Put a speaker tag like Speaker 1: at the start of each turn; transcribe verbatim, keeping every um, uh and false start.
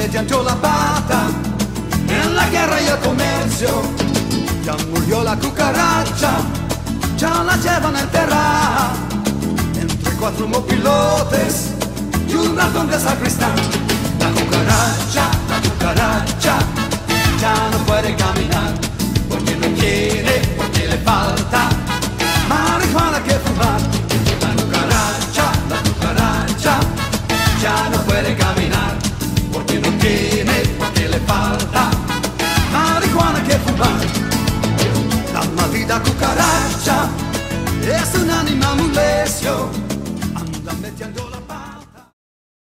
Speaker 1: le piantó la pata, en la guerra y el comercio, ya murió la cucaracha, ya la llevan a enterrar, entre cuatro mopilotes y un ratón de sacristán. La cucaracha, la cucaracha, ya no puede caminar, porque no quiere, porque le falta marihuana que fumar. La cucaracha, la cucaracha, ya no puede caminar, porque no tiene, porque le falta marihuana que fumar. La maldita cucaracha es un animal muy lesio,